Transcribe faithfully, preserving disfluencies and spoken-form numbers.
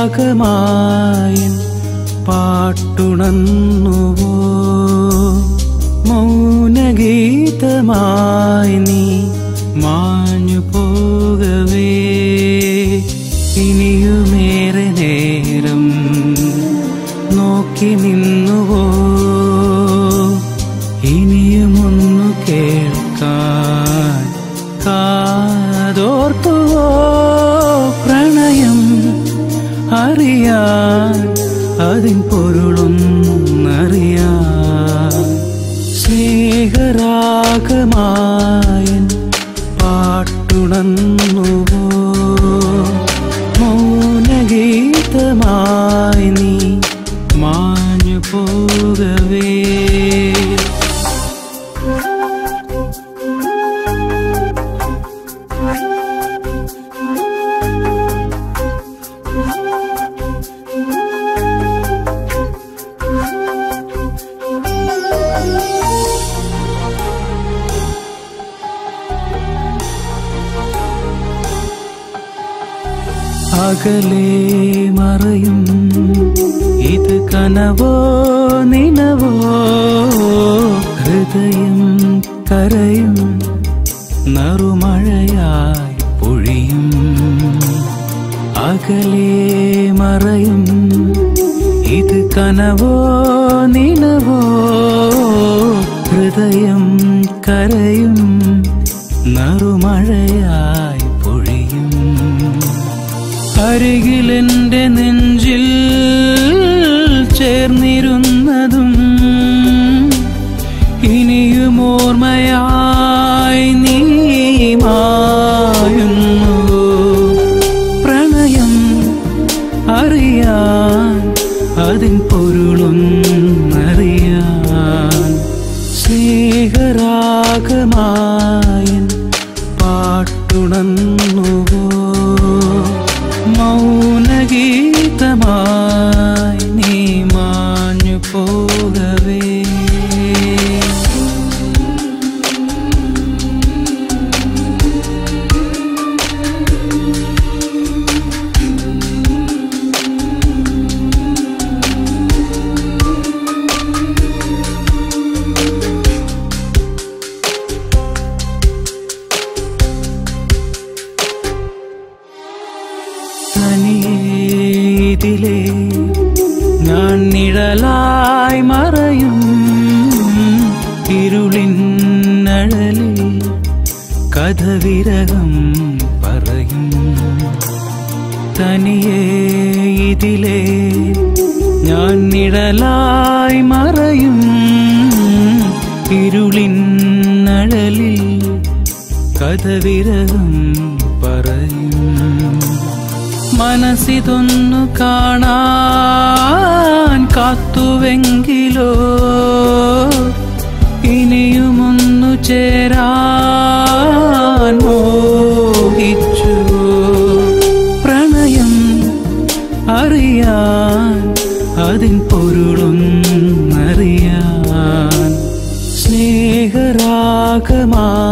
സ്നേഹരാഗമായൻ പാട്ടുണർന്നുവോ മൗനഗീതമായി നീ മാഞ്ഞു പോകവേ ഇനിയുമേറെ നേരം നോക്കി നിന്നുവോ ഇനിയുമൊന്നു കേൾക്കാൻ കാതോർത്തുവോ പ്രണയം അറിയാൻ അതിൻ പൊരുളൊന്നറിയാൻ സ്നേഹരാഗമായൻ പാട്ടുണർന്നുവോ മൗനഗീതമായി നീ മാഞ്ഞു പോകവേ അകലെ മറയും ഇത് കനവോ നിനവോ ഹൃദയം കരയും നറുമഴയായി പൊഴിയും അകലെ മറയും ഇത് കനവോ നിനവോ ഹൃദയം കരയും നറുമഴയായി പൊഴിയും അരികിലെന്റെ നെഞ്ചിൽ ചേർന്നിരുന്നതും ഇനിയും ഓർമ്മയായി നീ മായുന്നു പ്രണയം അറിയാൻ അതിൻ പൊരുളൊന്നറിയാൻ സ്നേഹരാഗമായൻ പാട്ടുണർന്നുവോ മൗനഗീതമായി നീ മാഞ്ഞു പോകവേ ഇതിലേ ഞാൻ നിഴലായി മറയും ഇരുളിന്നഴലിൽ കഥവിരകം പറയും തനിയേ ഇതിലേ ഞാൻ നിഴലായി മറയും ഇരുളിന്നഴലിൽ കഥവിരകം പറയും മനസ്സിതൊന്നു കാണാൻ കാത്തുവെങ്കിലോ ഇനിയുമൊന്നു ചേരാൻ മോഹിച്ചു പ്രണയം അറിയാൻ അതിൻ പൊരുളൊന്നറിയാൻ സ്നേഹരാഗമാ